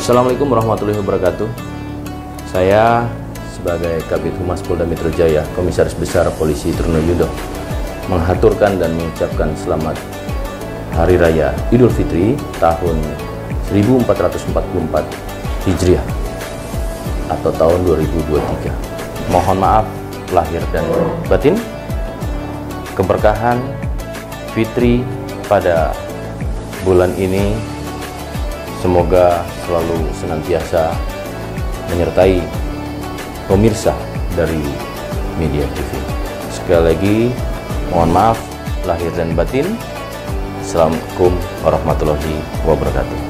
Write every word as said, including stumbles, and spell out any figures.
Assalamualaikum warahmatullahi wabarakatuh. Saya sebagai Kabid Humas Polda Metro Jaya, Komisaris Besar Polisi Trunoyudo, menghaturkan dan mengucapkan selamat Hari Raya Idul Fitri tahun seribu empat ratus empat puluh empat Hijriah atau tahun dua ribu dua puluh tiga. Mohon maaf lahir dan batin. Keberkahan Fitri pada bulan ini semoga selalu senantiasa menyertai pemirsa dari Media T V. Sekali lagi mohon maaf lahir dan batin. Assalamualaikum warahmatullahi wabarakatuh.